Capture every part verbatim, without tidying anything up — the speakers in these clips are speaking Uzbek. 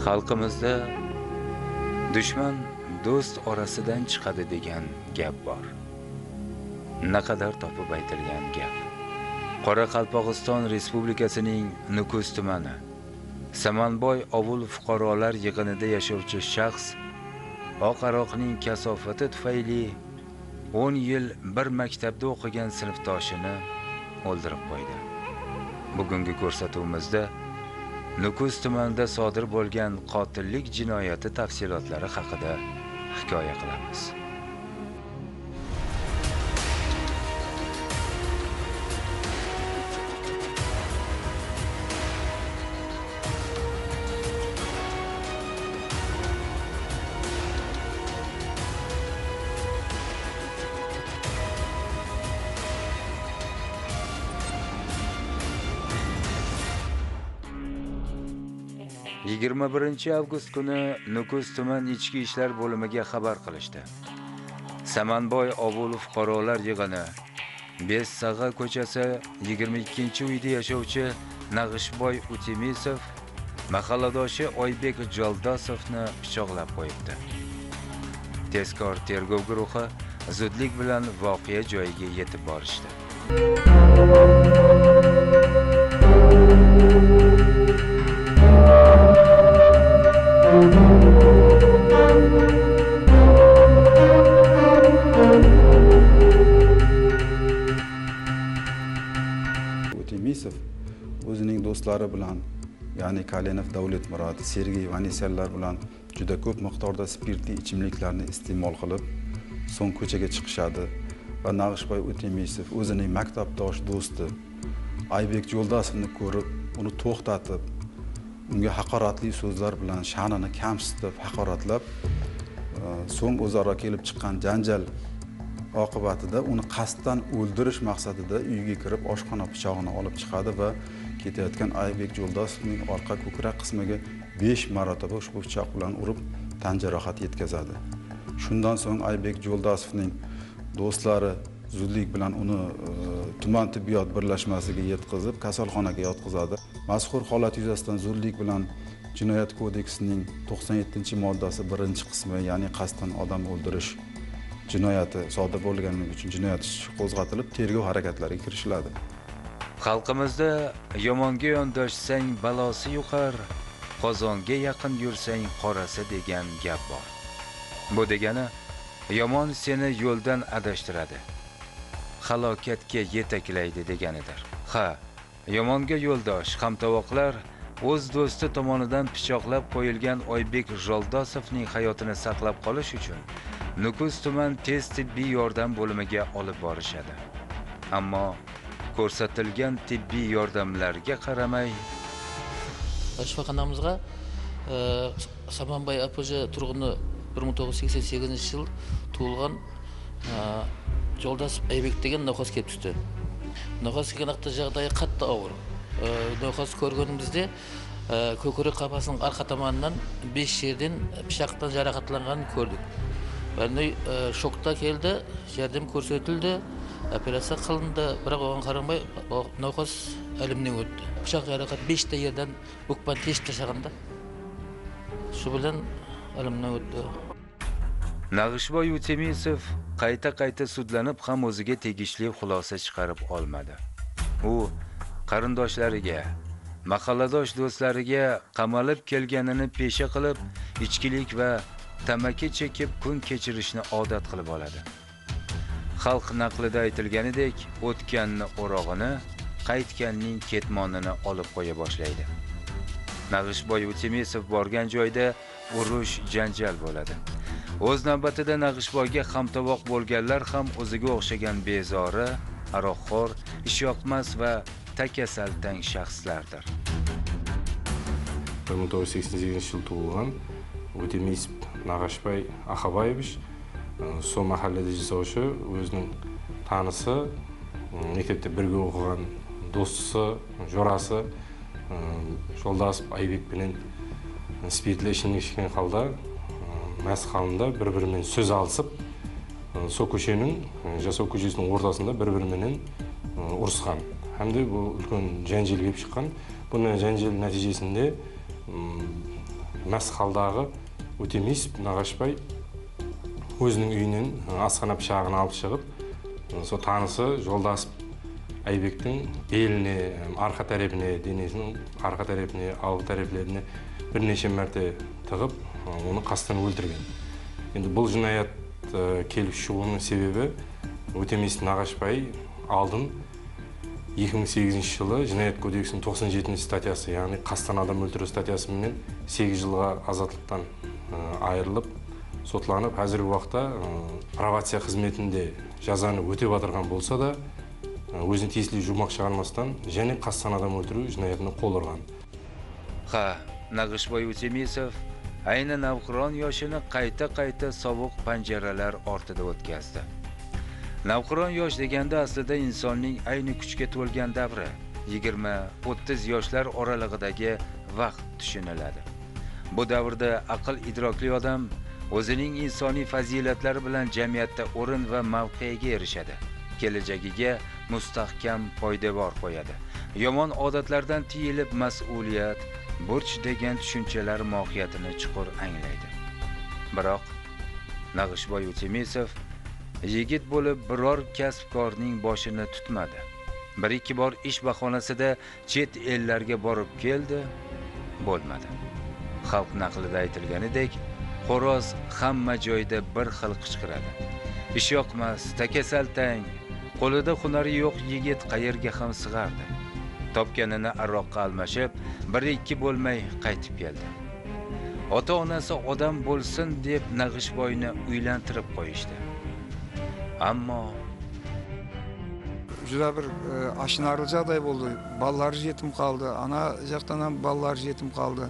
Xalqimizda dushman do'st orasidan chiqadi degan gap bor. Naqadar topib aytilgan gap. Qoraqalpog'iston Respublikasining Nukus tumani Samanboy ovul fuqarolar yig'inida yashovchi shaxs oq aroqning kasofati tufayli o'n yil bir maktabda o'qigan sinfdoshini o'ldirib qo'ydi. Bugungi ko'rsatuvimizda Nukus tumanida sodir bo'lgan qotillik jinoyati tafsilotlari haqida hikoya qilamiz. yigirma birinchi avgust kuni Nukus tuman ichki ishlar bo'limiga xabar qilishdi. Samanboy ovul fuqarolar yig'ini Bessag'a ko'chasi yigirma ikkinchi uyda yashovchi Nag'ishboy Utemisov mahalladoshi Oybek Joldasovni pichoqlab qo'yibdi. Tezkor tergov guruhi zudlik bilan voqea joyiga yetib borishdi. Utemisov o'zining do'stlari bilan, ya'ni Kalenov Davletmurod, Sergey Vanisyanlar bilan juda ko'p miqdorda spirtli ichimliklarni iste'mol qilib, so'ng ko'chaga chiqishadi va Nag'ishboy Utemisov o'zining maktabdosh do'sti Aybek Jo'ldasovni ko'rib, uni to'xtatib, unga haqoratli so'zlar bilan sha'nini kamsitib, haqoratlab, so'ng o'zaro kelib chiqqan janjal oqibatida uni qasddan o'ldirish maqsadida uyga kirib oshxona pichog'ini olib chiqadi va ketayotgan Aybek Jo'ldasovning orqa ko'krak qismiga besh marotaba ushbu pichoq bilan urib tan jarohati yetkazadi. Shundan so'ng Aybek Jo'ldasovning do'stlari zudlik bilan uni tuman tibbiyot birlashmasiga yetkazib, kasalxonaga yotqizadi. Mazkur holat yuzasidan zudlik bilan Jinoyat kodeksining to'qson yettinchi moddasi birinchi qismi, ya'ni qasddan odam o'ldirish jinoyati sodir bo'lganligi uchun jinoyat ishi qo'zg'atilib, tergov harakatlariga kirishiladi. Xalqimizda yomonga yondoshsang balosi yuqar, qozonga yaqin yursang qorasi degan gap bor. Bu degani yomon seni yo'ldan adashtiradi, halokatga yetaklaydi deganidir. Ha, yomonga yo'ldosh hamtovoqlar o'z do'sti tomonidan pichoqlab qo'yilgan Oybek Joldasovning hayotini saqlab qolish uchun Nukus tuman tez tibbiy yordam bo'limiga olib borishadi. Ammo ko'rsatilgan tibbiy yordamlarga qaramay shifoxonamizga Samanboy A P J turg'uni bir ming to'qqiz yuz sakson sakkizinchi yil tug'ilgan Joldasov Aybek degan noxos kelib tushdi. Noxos kelganaqda жағдайы qattiq og'ir. Noxos ko'rganimizda ko'krak qafasining orqa tomonidan besh yerdan pichoqdan jarohatlanganini ko'rdik. Bende şokta keldi, yardım ko'rsatildi, operatsiya qilindi, biroq o'g'an qaramay noxos elimdan o'tdi. Pichoq jarohat besh ta yerdan bukban teshib tashlaganda. Shu bilan elimdan o'tdi. Nag'ishboy Utemisov qayta-qayta sudlanib ham o'ziga tegishli xulosa chiqarib olmadi. U qarindoshlariga, mahalladosh do'stlariga qamalib kelganini pesha qilib, ichkilik va tamaki chekib kun kechirishni odat qilib oladi. Xalq naqlida aytilganidek, o'tganni o'rog'ini, qaytganning ketmonini olib qo'ya boshlaydi. Nag'ishboy Utemisov borgan joyda urush, janjal bo'ladi. O'z navbatida Nag'ishboyga hamtovoq bo'lganlar ham o'ziga o'xshagan bezori, aroqxo'r, ishyoqmas va takasaltang shaxslardir. bir ming to'qqiz yuz sakson sakkizinchi yil tug'ilgan Utemisov Nag'ishboy Axabayevich so mahallada yashovchi, o'zining tanisi, maktabda birga o'qigan do'sti, jo'rasi Joldasov Aybek bilan spirtli ichimlik ichgan holda mast holda bir-birining so'z alsib, so ko'chaning, Jaso ko'chasining o'rtasida bir-birining urushgan. Hamda bu ulkan janjal kelib chiqqan. Bundan janjal natijasida mast holдағы Өтемейісов Нағашбай өзінің үйінен асхана пышағын алып шығып, сол танысы жолдас Айбектің беліне, арқа тарапіне, денесінің арқа тарапіне, алғы тарапlarine бірнеше мәрте тығып, оны қастан өлтірген. Енді бұл жинаят келіп шығуының себебі Өтемейісов Нағашбай алдын екі мың сегізінші жылы Жинаят кодексінің тоқсан жетінші статьясы, яғни қастан адам өлтіру статьясымен сегіз жылға азатлықтан айырылып, сотланып, қазіргі уақытта пробация қызметінде жазаны өтеп отырған болса да, өзін тиесілі жұмақ шығармастан және қастан адам өлтіру жинаятына қол ұрған. Ha, Naqshboy Utemesov ayni navqiron yoshini qayta-qayta sovuq panjaralar ortida o'tkazdi. Navqiron yosh deganda aslida insonning ayni kuchga to'lgan davri, yigirma o'ttiz yoshlar oralig'idagi vaqt tushuniladi. Bu davrda aql idrokli odam o'zining insoniy fazilatlari bilan jamiyatda o'rin va mavqega erishadi. Kelajagiga mustahkam poydevor qo'yadi. Yomon odatlardan tiyilib mas'uliyat, burch degan tushunchalar mohiyatini chuqur anglaydi. Biroq Naqshboy Utemesov yigit bo'lib biror kasbkorning boshini tutmadi. Bir ikki bor ish bahonasida chet ellarga borib keldi, bo'lmadi. Xalq naqlida aytilganidek, xo'roz hamma joyda bir xil qichqiradi. Ish yoqmas, takasaltang, qo'lida hunari yo'q yigit qayerga ham sig'ardi. Topganini aroqqa almashib, bir ikki bo'lmay qaytib keldi. Ota-onasi odam bo'lsin deb Naqshboyni uylantirib qo'yishdi. Ammo juda bir aşinarlı жағдай болды. Балалары жетім қалды. Ана жақтан балалары жетім қалды.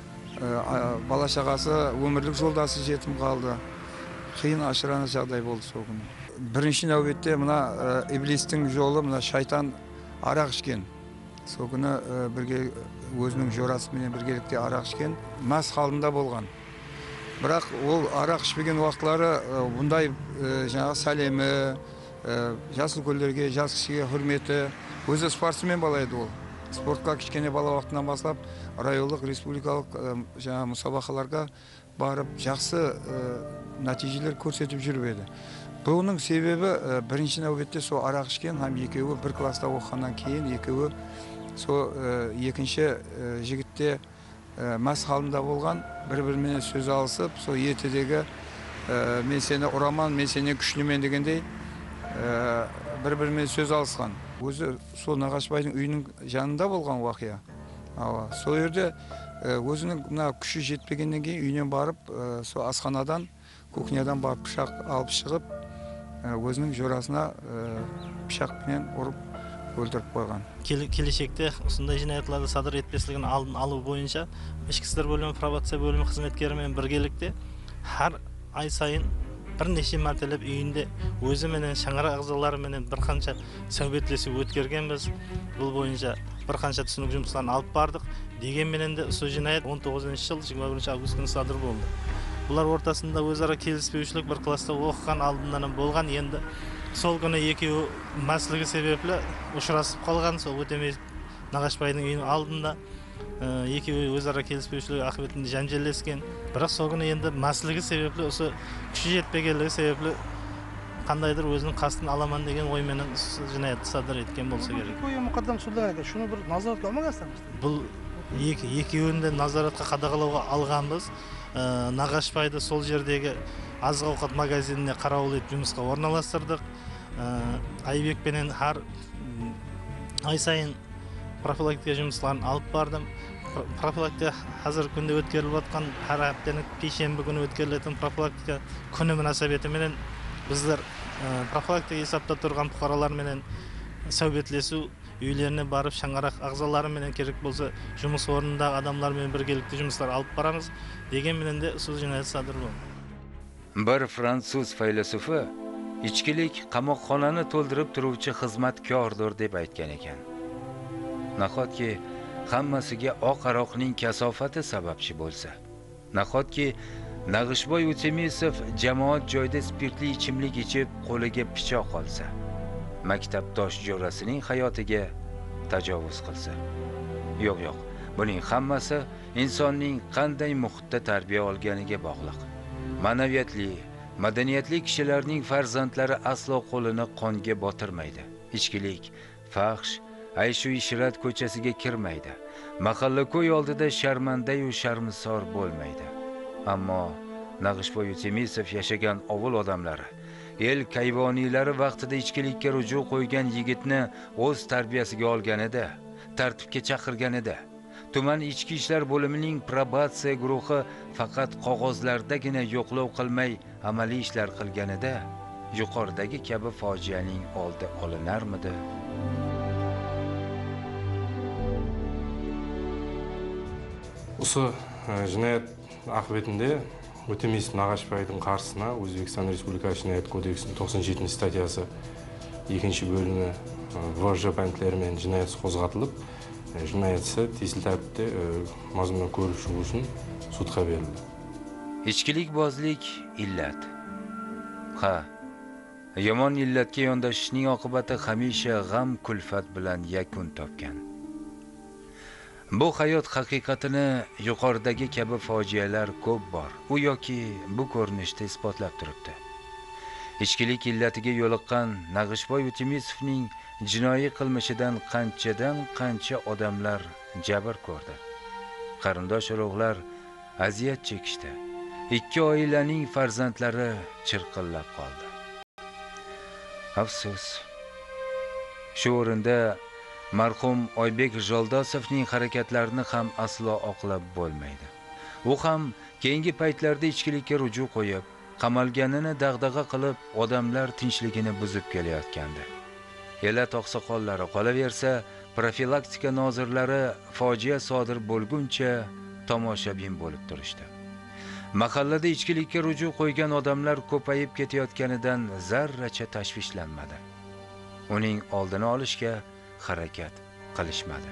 Бала шағасы, өмірлік жолдасы жетім қалды. Қиын ашыраны жағдай болды сол күні. Бірінші нәубетте мына иблистің жолы, мына шайтан арақ ішкен. Сол күні бірге өзінің жорасымен біргелікте арақ ішкен, мас халында болған. Бірақ ол арақ ішпеген уақытлары бұндай жаңағы сәлемі, жасыл көлдерге, жас кішіге хүрметі, өзі спортсмен бала еді ол. Спортқа кішкене бала уақытынан бастап, райондық, республикалық жаңағы мұсабақаларға барып, жақсы нәтижелер көрсетіп жүріп еді. Бұның себебі бірінші нәубетте сол арақ ішкен, һәм екеуі бір класста оқығаннан кейін, екеуі сол екінші жігітте мәс халында болған, бір-бірімен сөз алысып, сол ертедегі мен сені ұраман, мен сені күшілімен дегендей бір-бірімен сөз алысқан. Өзі сол Нағашбайдың үйінің жанында болған уақия. Сол жерде өзінің күші жетпегеннен кейін үйінен барып, сол асханадан, кухнядан барып пышақ алып шығып, өзінің жорасына пышақпен ұрып өлтіріп қойған. Келешекте осындай жинаятларды садыр етпеслігін алдын алу бойынша ішкі істер бөлімі, пробация бөлімі қызметкерімен біргелікте har ай сайын бірнеше мәртелеп үйінде өзі менен шаңырақ ағзалары менен бір қанша сәубетлесіп өткергенбіз. Бұл бойынша бір қанша түсінік жұмыстарын алып бардық. Дегенменен де сол жинаят он тоғызыншы жыл жиырма бірінші август күні садыр болды. Бұлар ортасында өзара келіспеушілік бір класста оқыған алдынан болған. Енді сол күні екеуі мәслігі себеплі ұшырасып қалған. Сол Өтемейісов Нағашбайдың үйінің алдында екеуі өзара келіспеушілік ақыбетінде жанжалдескен. Бірақ сол күні енді мәслігі себеплі, осы күші жетпегенлігі себеплі қандайдыр өзінің қастын аламан деген ойменен жинаятты садыр еткен болса керек. Ой, мұқаддам сұлдайды, шыны бір назаратқа алмағастамыз? Бұл екеуін де назаратқа қадағалауға алғанбыз. Нағашбайды сол жердегі азық ауқат магазиніне қарауыл етіп жұмысқа орналастырдық. Айбекпенен har ай сайын профилактика жұмыстарын алып бардым. Профилактика қазір күнде өткеріліп жатқан, har аптаның пейшембі күні өткерілетін профилактика күні мünasabetiменен біздер профилактика есапта тұрған бұқараларменен сәубетлесу, үйлеріне барып шаңырақ ағзаларыменен керек болса жұмыс орнындағы адамдармен біргелікті жұмыстар алып барамыз. Дегенменен де сол жинаят садыр болды. Bir fransuz faylasufi ichkilik qamoqxonani to'ldirib turuvchi xizmatkordir deb aytgan ekan. Nahotki hammasiga oq aroqning kasofati sababchi bo'lsa, nahotki Naqshboy Utemesov jamoat joyida spirtli ichimlik ichib qo'liga pichoq olsa, maktabdosh jo'rasining hayotiga tajovuz qilsa. Yo'q, yo'q, Buning hammasi insonning qanday muhitda tarbiya olganiga bog'liq. Ma'naviyatli, madaniyatli kishilarning farzandlari aslo qo'lini qonga botirmaydi. Ichkilik, fahsh, ayshu ishrat ko'chasiga kirmaydi. Mahalla-ko'y oldida sharmanda-yu sharmisor bo'lmaydi. Ammo Nag'ishboy Utemisov yashagan ovul odamlari, el kayvoniylari vaqtida ichkilikka ruju qo'ygan yigitni o'z tarbiyasiga olganida, tartibga chaqirganida, tuman ichki ishlar bo'limining probatsiya guruhi faqat qog'ozlardagina yo'qlov qilmay amaliy ishlar qilganida, yuqoridagi kabi fojianing oldi olinarmidi? Осы jinoyat oqibatida O'temisov Nag'ashbayдың qarshısına O'zbekiston Respublikasi Jinoyat kodeksining to'qson yettinchi statyasi ikkinchi bo'limi voj bandlariмен jinoyat qo'zg'atilib, jinoyatchi tezli tartibda mazmundan ko'rish uchun sudga berildi. Ichkilikbozlik illat. Ha, yomon illatga yondashishning oqibati hamisha g'am kulfat bilan yakun topgan. Bu hayot haqiqatini yuqoridagi kabi fojialar ko'p bor. U yoki bu ko'rinishda isbotlab turibdi. Ichkilik illatiga yo'liqqan Nag'ishboy Utemisovning jinoiy qilmishidan qanchadan qancha odamlar jabr ko'rdi. Qarindosh urug'lar aziyat chekishdi. Ikki oilaning farzandlari chirqillab qoldi. Afsus. Shu o'rinda marhum Oybek Joldosovning harakatlarini ham aslo oqlab bo'lmaydi. U ham keyingi paytlarda ichkilikka ruju qo'yib, qamalganini dag'dag'a qilib, odamlar tinchligini buzib kelayotgandi. Elat oqsoqollari qolaversa, profilaktika nozirlari fojia sodir bo'lguncha tomoshabin bo'lib turishdi. Mahallada ichkilikka ruju qo'ygan odamlar ko'payib ketayotganidan zarracha tashvishlanmadi. Uning oldini olishga harakat qilishmadi.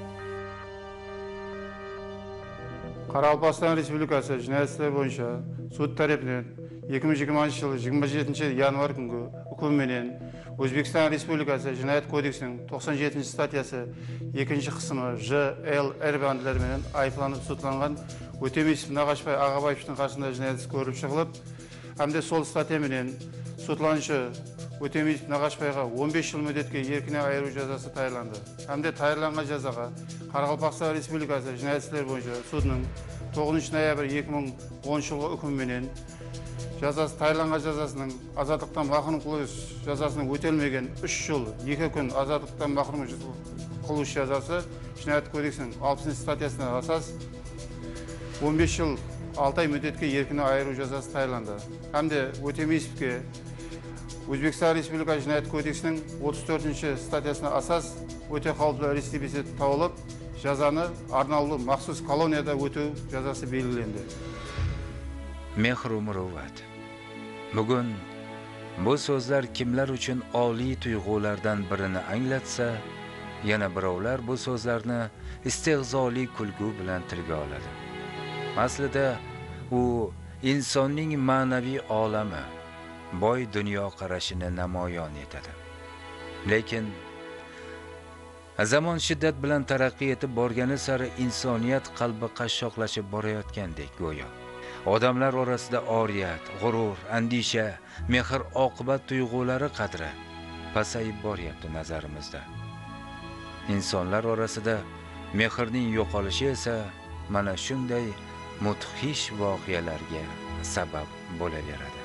Qoraqalpog'iston Respublikasi jinoyat ishlari bo'yicha sud tarafidan ikki ming yigirmanchi yil yigirma yettinchi yanvar kungi hukm bilan O'zbekiston Respublikasi Jinoyat kodeksining to'qson yettinchi statyasi ikkinchi qismi J, L, R bandlari bilan ayblanib sudlangan O'temisov Nag'ashbay Ag'abayevning qarshısında jinoyat ishi ko'rib chiqilib, hamda sol statya bilan sudlanuvchi O'temisov Nag'ashbayga o'n besh yil muddatga erkinlikdan ayirib jazosi tayinlandi. Hamda tayinlangan jazoga Qoraqalpog'iston Respublikasi Jinoyat ishlari bo'yicha sudning to'qqizinchi noyabr ikki ming o'ninchi yilgi hukmi bilan jazosi tayinlangan jazosining ozodlikdan mahrum qilish jazosining o'talmagan uch yil ikki kun ozodlikdan mahrum qilish jazosi Jinoyat kodeksining oltmishinchi statyasiga asos o'n besh yil olti oy muddatga erkinlikdan ayirib jazosi tayinlandi. Hamda O'temisovga O'zbekiston Respublikasi Jinoyat kodeksining o'ttiz to'rtinchi statyasına asos o'ta xavfli retsivist topilib, jazoni Arnavli maxsus koloniyada o'tov jazosi belgilandi. Mehr muruvvat. Bugun bu so'zlar kimlar uchun oliy tuyg'ulardan birini anglatsa, yana birovlar bu so'zlarni istehzoli kulgu bilan tilga oladi. Aslida u insonning ma'naviy olami, boy dunyo qarashini namoyon etadi. Lekin zamon shiddat bilan taraqqiy etib borgani sari insoniyat qalbi qashshoqlashib borayotgandek go'yo. Odamlar orasida oriyat, g'urur, andisha, mehr oqibat tuyg'ulari qadri pasayib boryapti nazarimizda. Insonlar orasida mehrning yo'qolishi esa mana shunday mudhish voqealarga sabab bo'laveradi.